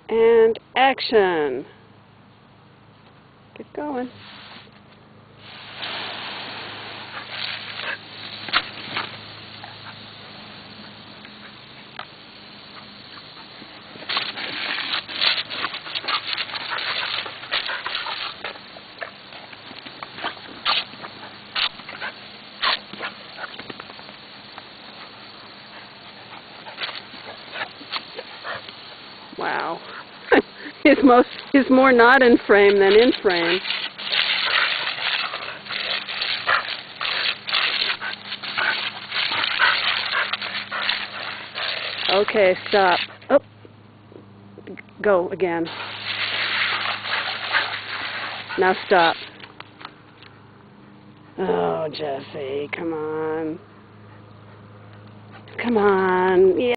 And action. Get going. Wow. He's more not in frame than in frame. Okay, stop. Oh. Go again. Now stop. Oh, Jesse, come on. Come on. Yeah.